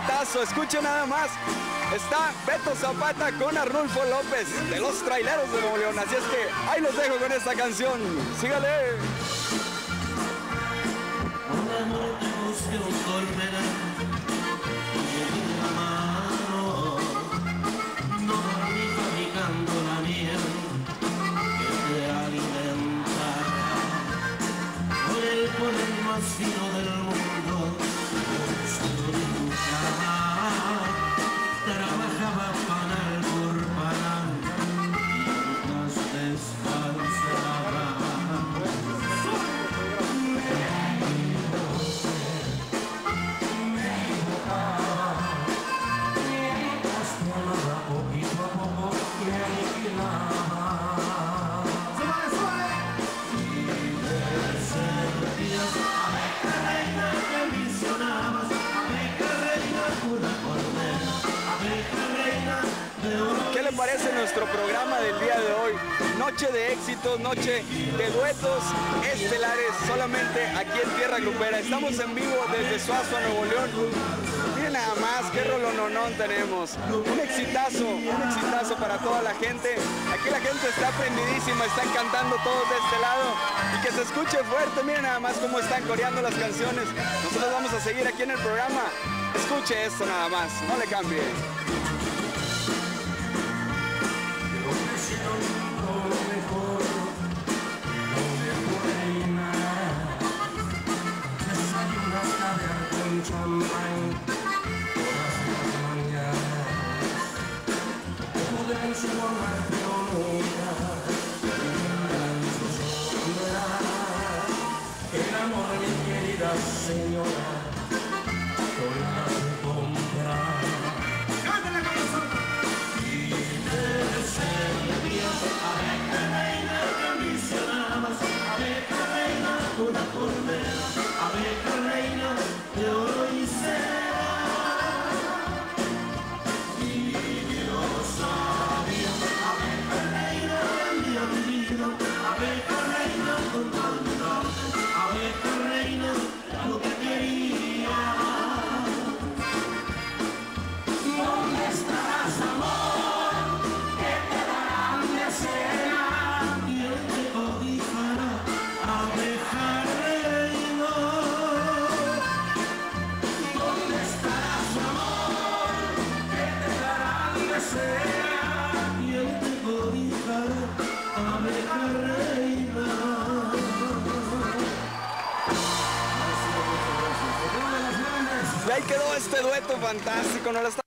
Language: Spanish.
exitazo, escuchen nada más. Está Beto Zapata con Arnulfo López de los Traileros de Nuevo León. Así es que ahí los dejo con esta canción. Sígale. Por el más fino del mundo, trabajaba panal por panal mientras descansaba. Poquito a poco me aniquilaba. ¿Qué le parece nuestro programa del día de hoy? Noche de éxitos, noche de duetos estelares, solamente aquí en Tierra Grupera. Estamos en vivo desde Suazua, Nuevo León. Miren nada más qué rolononón tenemos. Un exitazo para toda la gente. Aquí la gente está prendidísima, están cantando todos de este lado. Y que se escuche fuerte, miren nada más cómo están coreando las canciones. Nosotros vamos a seguir aquí en el programa. Escuche esto nada más, no le cambie. El amor, mi querida señora, sola se compra. ¡Cántala con nosotros! Y debe ser Dios, abeja reina que ambicionabas, abeja reina, una cornera, abeja reina de oro y cera. Y Dios sabía, abeja reina de mi olvido, abeja reina con maldad, abeja reina lo que quería. ¿Dónde estarás, amor? ¿Qué te darán de cena? ¿Quién te cobijará, abeja reina? ¿Dónde estarás, amor? ¿Qué te darán de cena? ¿Quién te cobijará, abeja reina? Y ahí quedó este dueto fantástico.